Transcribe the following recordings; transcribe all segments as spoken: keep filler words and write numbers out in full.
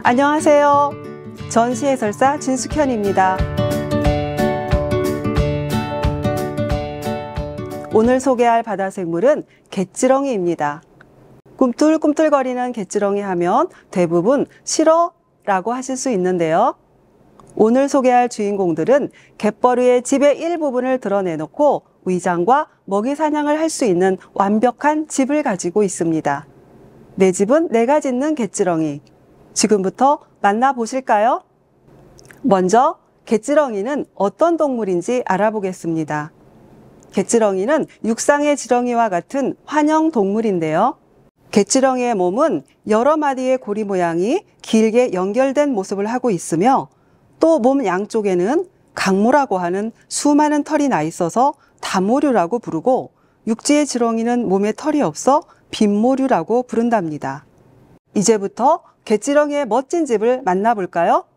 안녕하세요. 전시해설사 진숙현입니다. 오늘 소개할 바다생물은 갯지렁이입니다. 꿈틀꿈틀거리는 갯지렁이 하면 대부분 싫어라고 하실 수 있는데요. 오늘 소개할 주인공들은 갯벌위의 집의 일부분을 드러내놓고 위장과 먹이 사냥을 할 수 있는 완벽한 집을 가지고 있습니다. 내 집은 내가 짓는 갯지렁이. 지금부터 만나보실까요? 먼저 갯지렁이는 어떤 동물인지 알아보겠습니다. 갯지렁이는 육상의 지렁이와 같은 환영 동물인데요. 갯지렁이의 몸은 여러 마디의 고리 모양이 길게 연결된 모습을 하고 있으며 또 몸 양쪽에는 강모라고 하는 수많은 털이 나 있어서 다모류라고 부르고 육지의 지렁이는 몸에 털이 없어 빈모류라고 부른답니다. 이제부터 갯지렁이의 멋진 집을 만나볼까요?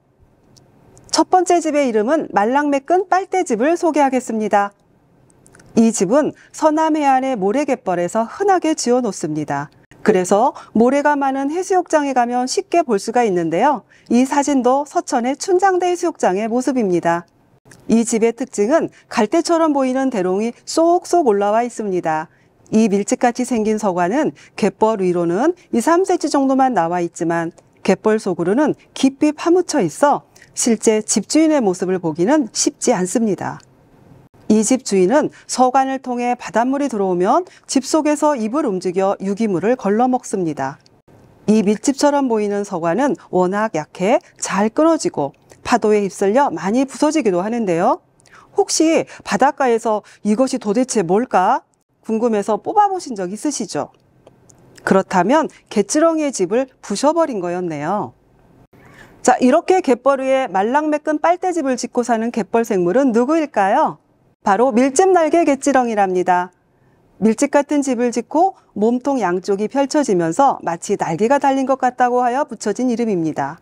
첫 번째 집의 이름은 말랑매끈 빨대집을 소개하겠습니다. 이 집은 서남 해안의 모래갯벌에서 흔하게 지어 놓습니다. 그래서 모래가 많은 해수욕장에 가면 쉽게 볼 수가 있는데요. 이 사진도 서천의 춘장대 해수욕장의 모습입니다. 이 집의 특징은 갈대처럼 보이는 대롱이 쏙쏙 올라와 있습니다. 이 밀집같이 생긴 서관은 갯벌 위로는 이, 삼 센티미터 정도만 나와 있지만 갯벌 속으로는 깊이 파묻혀 있어 실제 집주인의 모습을 보기는 쉽지 않습니다. 이 집 주인은 서관을 통해 바닷물이 들어오면 집 속에서 입을 움직여 유기물을 걸러 먹습니다. 이 밀집처럼 보이는 서관은 워낙 약해 잘 끊어지고 파도에 휩쓸려 많이 부서지기도 하는데요. 혹시 바닷가에서 이것이 도대체 뭘까 궁금해서 뽑아보신 적 있으시죠? 그렇다면 갯지렁이의 집을 부셔버린 거였네요. 자, 이렇게 갯벌 위에 말랑매끈 빨대집을 짓고 사는 갯벌 생물은 누구일까요? 바로 밀집날개 갯지렁이랍니다. 밀집 같은 집을 짓고 몸통 양쪽이 펼쳐지면서 마치 날개가 달린 것 같다고 하여 붙여진 이름입니다.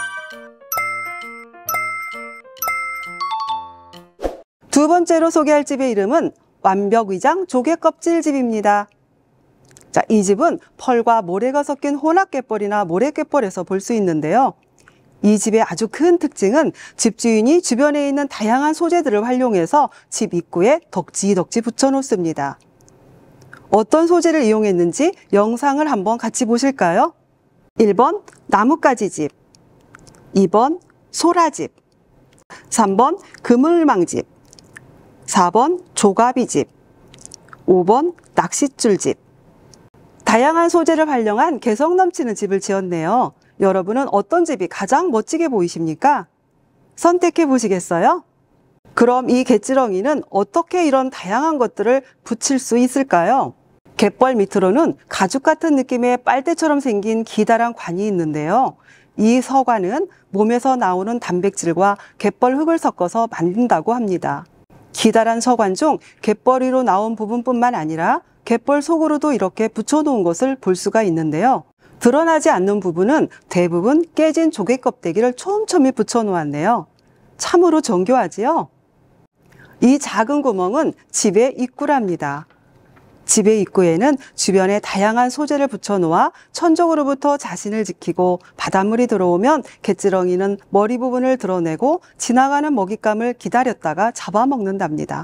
두 번째로 소개할 집의 이름은 완벽위장 조개껍질집입니다. 자, 이 집은 펄과 모래가 섞인 혼합갯벌이나 모래갯벌에서 볼 수 있는데요. 이 집의 아주 큰 특징은 집주인이 주변에 있는 다양한 소재들을 활용해서 집 입구에 덕지덕지 붙여놓습니다. 어떤 소재를 이용했는지 영상을 한번 같이 보실까요? 일 번 나뭇가지집, 이 번 소라집, 삼 번 그물망집, 사 번 조가비집, 오 번 낚싯줄집. 다양한 소재를 활용한 개성 넘치는 집을 지었네요. 여러분은 어떤 집이 가장 멋지게 보이십니까? 선택해 보시겠어요? 그럼 이 갯지렁이는 어떻게 이런 다양한 것들을 붙일 수 있을까요? 갯벌 밑으로는 가죽 같은 느낌의 빨대처럼 생긴 기다란 관이 있는데요. 이 서관은 몸에서 나오는 단백질과 갯벌 흙을 섞어서 만든다고 합니다. 기다란 서관 중 갯벌 위로 나온 부분뿐만 아니라 갯벌 속으로도 이렇게 붙여놓은 것을 볼 수가 있는데요. 드러나지 않는 부분은 대부분 깨진 조개 껍데기를 촘촘히 붙여놓았네요. 참으로 정교하지요? 이 작은 구멍은 집의 입구랍니다. 집의 입구에는 주변에 다양한 소재를 붙여놓아 천적으로부터 자신을 지키고 바닷물이 들어오면 갯지렁이는 머리 부분을 드러내고 지나가는 먹잇감을 기다렸다가 잡아먹는답니다.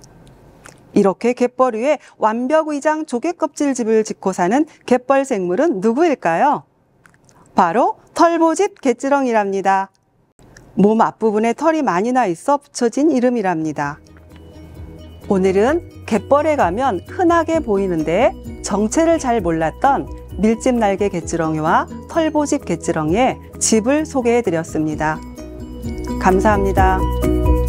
이렇게 갯벌 위에 완벽위장 조개껍질집을 짓고 사는 갯벌 생물은 누구일까요? 바로 털보집 갯지렁이랍니다. 몸 앞부분에 털이 많이 나 있어 붙여진 이름이랍니다. 오늘은 갯벌에 가면 흔하게 보이는데 정체를 잘 몰랐던 밀집날개 갯지렁이와 털보집 갯지렁이의 집을 소개해 드렸습니다. 감사합니다.